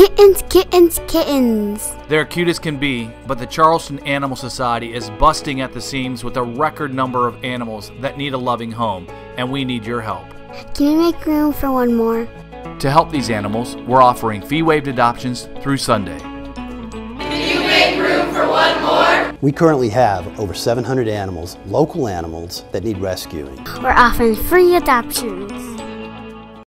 Kittens, kittens, kittens. They're cute as can be, but the Charleston Animal Society is busting at the seams with a record number of animals that need a loving home, and we need your help. Can you make room for one more? To help these animals, we're offering fee-waived adoptions through Sunday. Can you make room for one more? We currently have over 700 animals, local animals, that need rescuing. We're offering free adoptions.